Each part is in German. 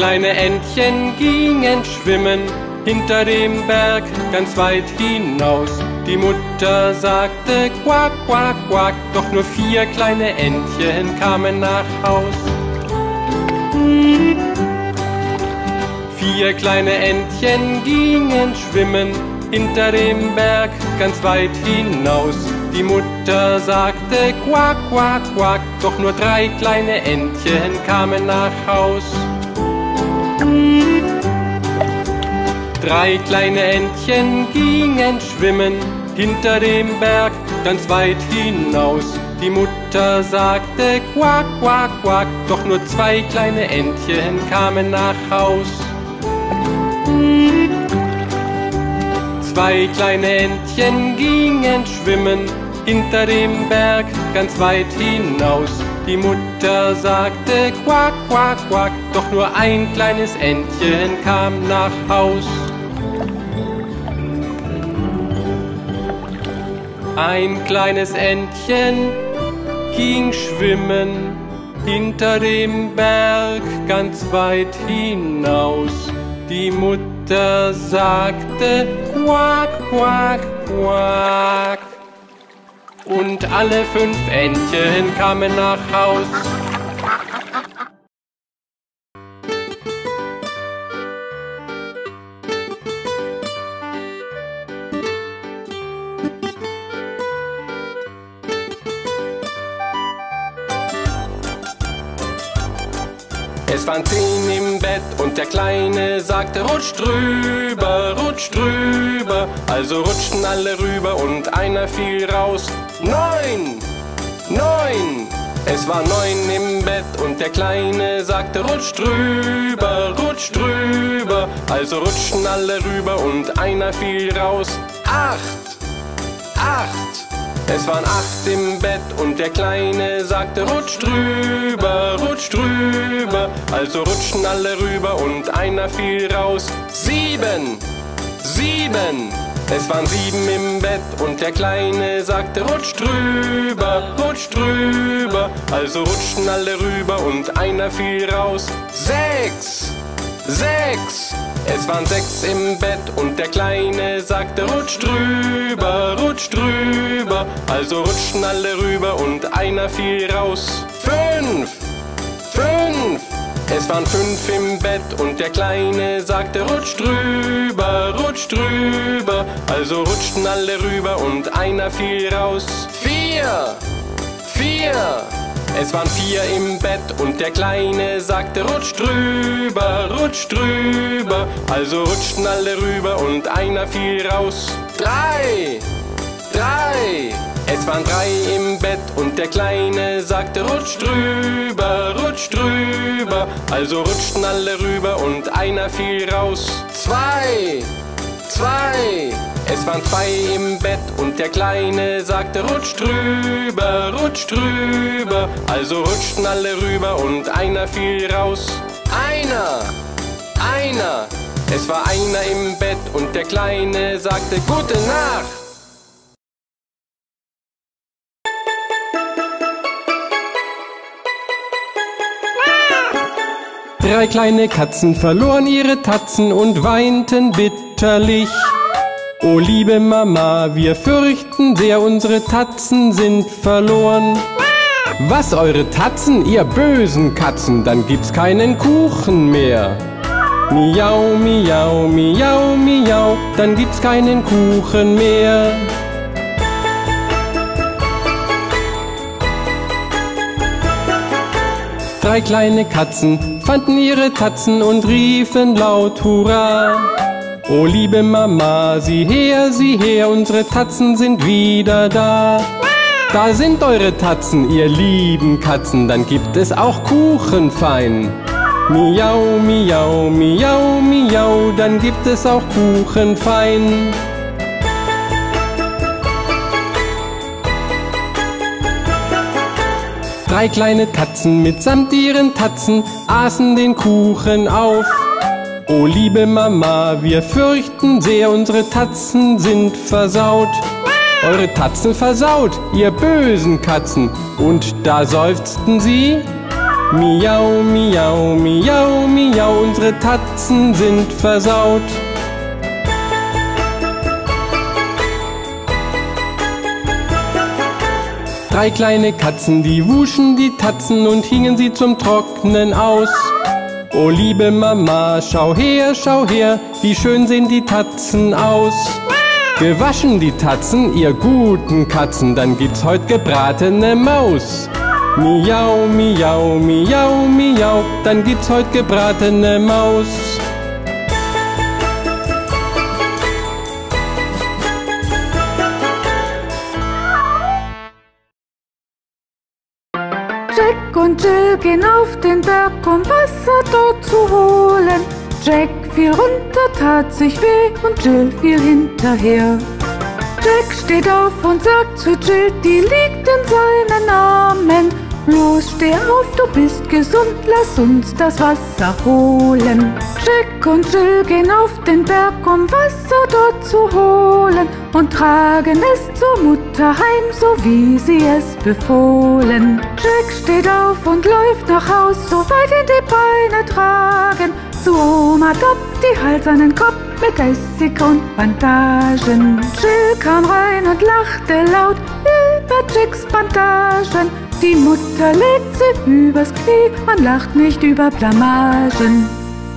kleine Entchen gingen schwimmen hinter dem Berg ganz weit hinaus. Die Mutter sagte quack, quack, quack, doch nur 4 kleine Entchen kamen nach Haus. 4 kleine Entchen gingen schwimmen hinter dem Berg ganz weit hinaus. Die Mutter sagte quack, quack, quack, doch nur 3 kleine Entchen kamen nach Haus. 3 kleine Entchen gingen schwimmen hinter dem Berg ganz weit hinaus. Die Mutter sagte quack, quack, quack, doch nur 2 kleine Entchen kamen nach Haus. 2 kleine Entchen gingen schwimmen hinter dem Berg ganz weit hinaus. Die Mutter sagte quack, quack, quack, doch nur 1 kleines Entchen kam nach Haus. Ein kleines Entchen ging schwimmen hinter dem Berg ganz weit hinaus. Die Mutter sagte quack, quack, quack. Und alle 5 Entchen kamen nach Haus. Es waren 10 im Bett und der Kleine sagte rutsch drüber, rutsch drüber. Also rutschten alle rüber und einer fiel raus. 9, 9. Es waren 9 im Bett und der Kleine sagte rutsch drüber, rutsch drüber. Also rutschten alle rüber und einer fiel raus. 8, 8. Es waren 8 im Bett und der Kleine sagte rutsch drüber, rutsch drüber. Also rutschten alle rüber und einer fiel raus. 7, 7. Es waren 7 im Bett und der Kleine sagte rutsch drüber, rutsch drüber. Also rutschten alle rüber und einer fiel raus. 6, 6. Es waren 6 im Bett und der Kleine sagte rutsch drüber, rutsch drüber. Also rutschten alle rüber und einer fiel raus. 5, 5. Es waren 5 im Bett und der Kleine sagte rutsch drüber, rutsch drüber. Also rutschten alle rüber und einer fiel raus. 4, 4. Es waren 4 im Bett und der Kleine sagte rutsch drüber, rutsch drüber. Also rutschten alle rüber und einer fiel raus. 3, 3. Es waren 3 im Bett und der Kleine sagte rutsch drüber, rutsch drüber. Also rutschten alle rüber und einer fiel raus. 2, 2. Es waren 2 im Bett und der Kleine sagte rutsch drüber, rutsch drüber. Also rutschten alle rüber und einer fiel raus. 1, 1. Es war einer im Bett und der Kleine sagte gute Nacht. Drei kleine Katzen verloren ihre Tatzen und weinten bitterlich. Oh liebe Mama, wir fürchten sehr, unsere Tatzen sind verloren. Was, eure Tatzen, ihr bösen Katzen, dann gibt's keinen Kuchen mehr. Miau, miau, miau, miau, dann gibt's keinen Kuchen mehr. Drei kleine Katzen fanden ihre Tatzen und riefen laut Hurra. Oh liebe Mama, sieh her, unsere Tatzen sind wieder da. Da sind eure Tatzen, ihr lieben Katzen, dann gibt es auch Kuchen fein. Miau, miau, miau, miau, dann gibt es auch Kuchen fein. Drei kleine Katzen mitsamt ihren Tatzen aßen den Kuchen auf. Oh liebe Mama, wir fürchten sehr, unsere Tatzen sind versaut. Eure Tatzen versaut, ihr bösen Katzen. Und da seufzten sie: Miau, miau, miau, miau, unsere Tatzen sind versaut. Drei kleine Katzen, die wuschen die Tatzen und hingen sie zum Trocknen aus. Oh liebe Mama, schau her, wie schön sehen die Tatzen aus. Gewaschen die Tatzen, ihr guten Katzen, dann gibt's heut gebratene Maus. Miau, miau, miau, miau, dann gibt's heut gebratene Maus. Jack und Jill gehen auf den Berg, um Wasser dort zu holen. Jack fiel runter, tat sich weh und Jill fiel hinterher. Jack steht auf und sagt zu Jill, die liegt in seinen Armen. Los, steh auf, du bist gesund, lass uns das Wasser holen. Jack und Jill gehen auf den Berg, um Wasser dort zu holen und tragen es zur Mutter heim, so wie sie es befohlen. Jack steht auf und läuft nach Haus, so weit in die Beine tragen. Zu Oma Dopp, die halt seinen Kopf mit Essig und Bandagen. Jill kam rein und lachte laut über Jacks Bandagen. Die Mutter legt sie übers Knie, man lacht nicht über Blamagen.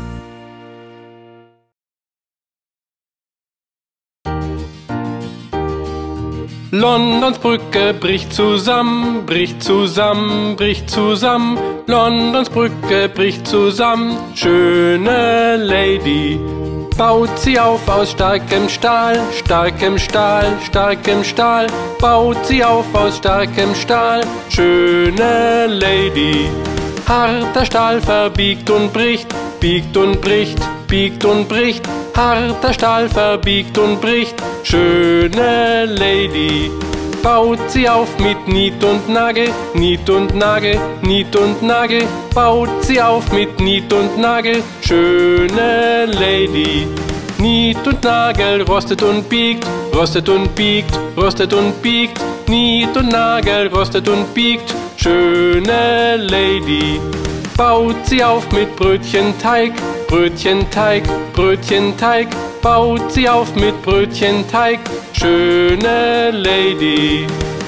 Londons Brücke bricht zusammen, bricht zusammen, bricht zusammen. Londons Brücke bricht zusammen, schöne Lady. Baut sie auf aus starkem Stahl, starkem Stahl, starkem Stahl. Baut sie auf aus starkem Stahl, schöne Lady. Harter Stahl verbiegt und bricht, biegt und bricht, biegt und bricht. Harter Stahl verbiegt und bricht, schöne Lady. Baut sie auf mit Niet und Nagel, Niet und Nagel, Niet und Nagel. Baut sie auf mit Niet und Nagel, schöne Lady. Niet und Nagel rostet und biegt, rostet und biegt, rostet und biegt. Niet und Nagel rostet und biegt, schöne Lady. Baut sie auf mit Brötchenteig, Brötchenteig, Brötchenteig. Baut sie auf mit Brötchenteig, schöne Lady.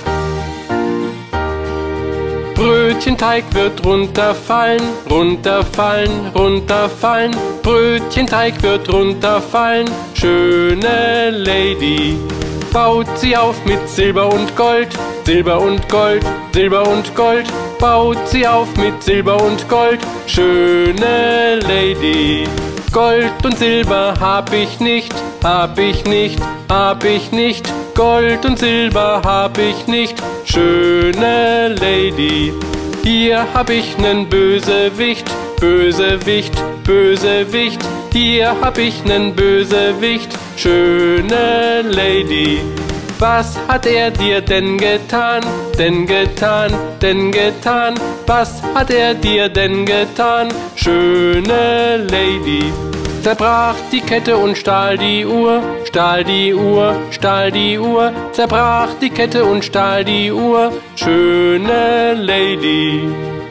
Brötchenteig wird runterfallen, runterfallen, runterfallen. Brötchenteig wird runterfallen, schöne Lady. Baut sie auf mit Silber und Gold, Silber und Gold, Silber und Gold. Baut sie auf mit Silber und Gold, schöne Lady. Gold und Silber hab ich nicht, hab ich nicht, hab ich nicht. Gold und Silber hab ich nicht, schöne Lady. Hier hab ich nen Bösewicht, Bösewicht, Bösewicht. Hier hab ich nen Bösewicht, schöne Lady. Was hat er dir denn getan, denn getan, denn getan? Was hat er dir denn getan, schöne Lady? Zerbrach die Kette und stahl die Uhr, stahl die Uhr, stahl die Uhr. Zerbrach die Kette und stahl die Uhr, schöne Lady.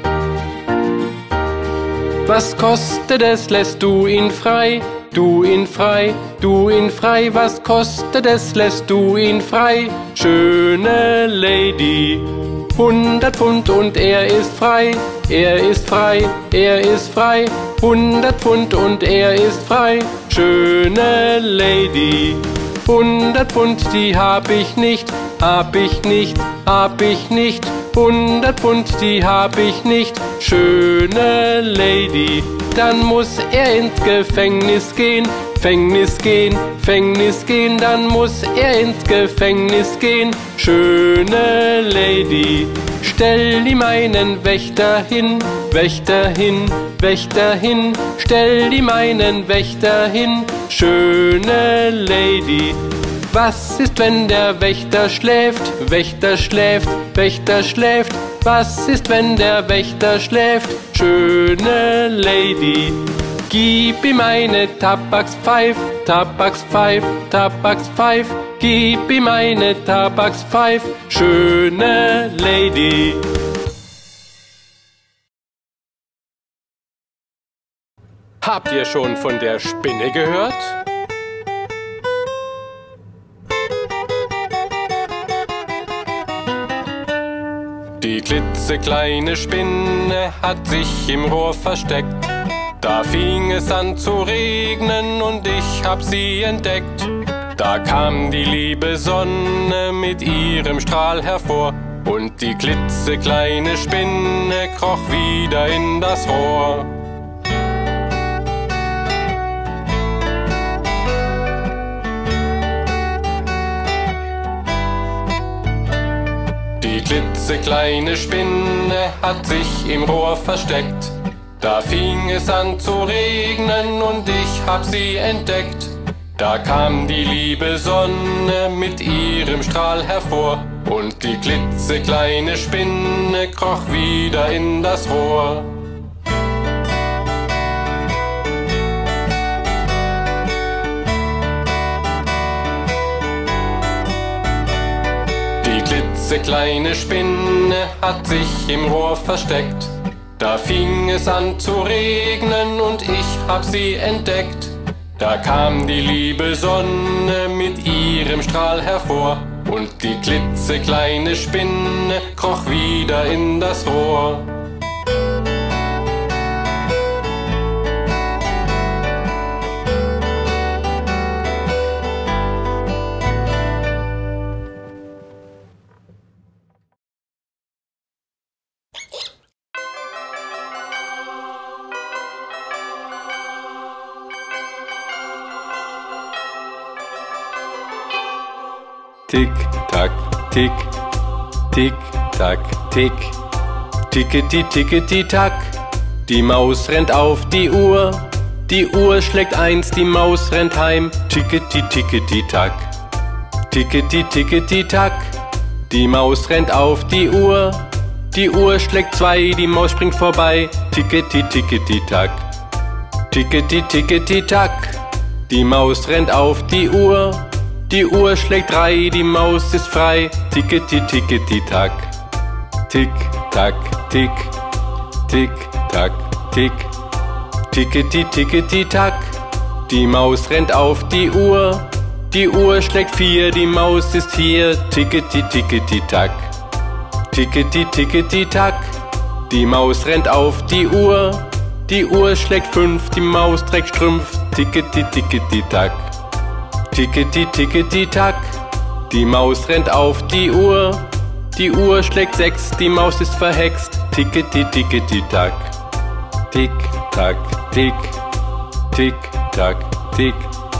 Was kostet es, lässt du ihn frei? Du ihn frei, du ihn frei. Was kostet es, lässt du ihn frei? Schöne Lady. 100 Pfund und er ist frei, er ist frei, er ist frei. 100 Pfund und er ist frei, schöne Lady. 100 Pfund, die hab ich nicht, hab ich nicht, hab ich nicht. 100 Pfund, die hab ich nicht, schöne Lady. Dann muss er ins Gefängnis gehen, Gefängnis gehen, Gefängnis gehen. Dann muss er ins Gefängnis gehen, schöne Lady. Stell ihm einen Wächter hin, Wächter hin, Wächter hin. Stell ihm einen Wächter hin, schöne Lady. Was ist, wenn der Wächter schläft, Wächter schläft, Wächter schläft? Was ist, wenn der Wächter schläft, schöne Lady? Gib ihm eine Tabakspfeif, Tabakspfeif, Tabakspfeif. Gib ihm eine Tabakspfeif, schöne Lady. Habt ihr schon von der Spinne gehört? Die klitzekleine Spinne hat sich im Rohr versteckt. Da fing es an zu regnen und ich hab sie entdeckt. Da kam die liebe Sonne mit ihrem Strahl hervor und die klitzekleine Spinne kroch wieder in das Rohr. Die klitzekleine Spinne hat sich im Rohr versteckt. Da fing es an zu regnen und ich hab sie entdeckt. Da kam die liebe Sonne mit ihrem Strahl hervor und die klitzekleine Spinne kroch wieder in das Rohr. Die klitzekleine Spinne hat sich im Rohr versteckt. Da fing es an zu regnen und ich hab sie entdeckt. Da kam die liebe Sonne mit ihrem Strahl hervor und die klitzekleine Spinne kroch wieder in das Rohr. Tick, tack, tick, tick, tack, tick, tickety, tickety, tack. Die Maus rennt auf die Uhr schlägt 1, die Maus rennt heim. Tickety, tickety, tack, tickety, tickety, tack. Die Maus rennt auf die Uhr schlägt 2, die Maus springt vorbei. Tickety, tickety, tack, tickety, tickety, tack. Die Maus rennt auf die Uhr schlägt 3, die Maus ist frei. Tickety, tickety, tack, tick, tack, tick, tick, tack, tick, tickety, tickety, tack. Die Maus rennt auf die Uhr schlägt 4, die Maus ist hier. Tickety, tickety, tack, tickety, tickety, tack. Die Maus rennt auf die Uhr schlägt 5, die Maus trägt Strümpf. Tickety, tickety, tack, tickety, tickety, tack. Die Maus rennt auf die Uhr schlägt 6, die Maus ist verhext. Tickety, tickety, tack, tick, tack, tick, tick, tack, tick,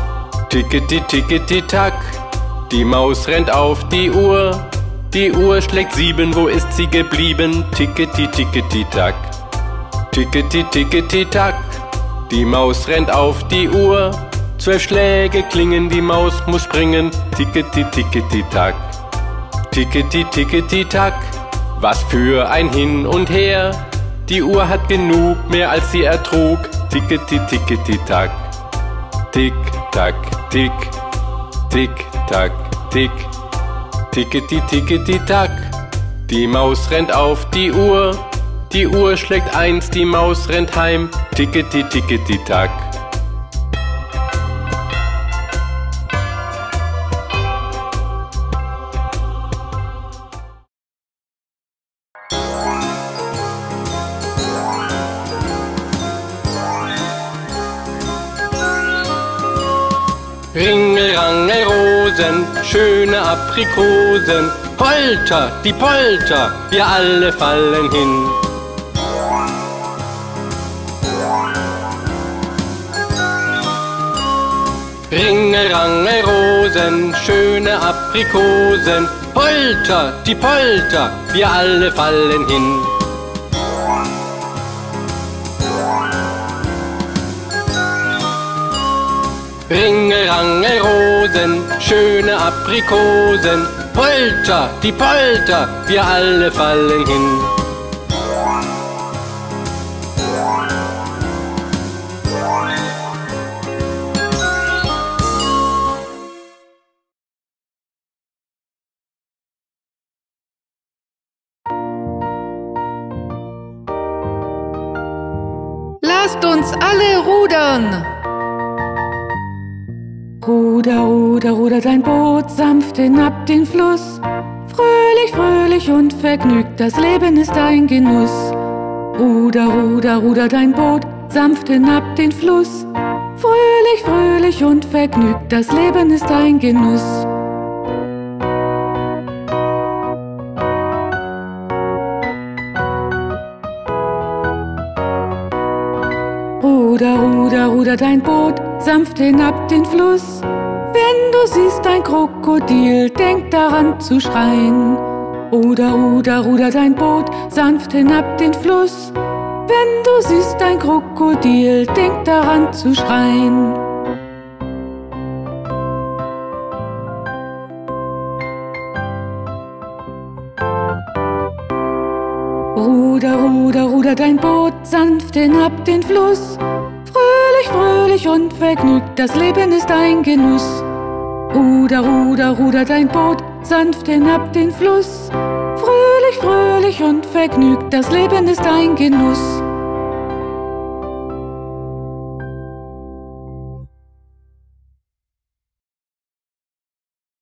tickety, tickety, tack. Die Maus rennt auf die Uhr schlägt 7, wo ist sie geblieben? Tickety, tickety, tack, tickety, tickety, tack. Die Maus rennt auf die Uhr, 12 Schläge klingen, die Maus muss springen. Tickety, tickety, tack, tickety, tickety, tack. Was für ein Hin und Her, die Uhr hat genug, mehr als sie ertrug. Tickety, tickety, tack, tick, tack, tick, tick, tack, tick, tickety, tickety, tack. Die Maus rennt auf die Uhr schlägt 1, die Maus rennt heim. Tickety, tickety, tack. Ringelrangel Rosen, schöne Aprikosen, Polter, die Polter, wir alle fallen hin. Ringelrangel Rosen, schöne Aprikosen, Polter, die Polter, wir alle fallen hin. Ringelrangel Rosen, schöne Aprikosen, Polter, die Polter, wir alle fallen hin. lasst uns alle rudern. Ruder, ruder, ruder dein Boot sanft hinab den Fluss. Fröhlich, fröhlich und vergnügt, das Leben ist ein Genuss. Ruder, ruder, ruder dein Boot sanft hinab den Fluss. Fröhlich, fröhlich und vergnügt, das Leben ist ein Genuss. Ruder, ruder, ruder dein Boot sanft hinab den Fluss. Wenn du siehst ein Krokodil, denk daran zu schreien. Ruder, ruder, ruder dein Boot sanft hinab den Fluss. Wenn du siehst ein Krokodil, denk daran zu schreien. Ruder, ruder, ruder dein Boot sanft hinab den Fluss. Fröhlich, fröhlich und vergnügt, das Leben ist ein Genuss. Ruder, ruder, ruder dein Boot sanft hinab den Fluss. Fröhlich, fröhlich und vergnügt, das Leben ist ein Genuss.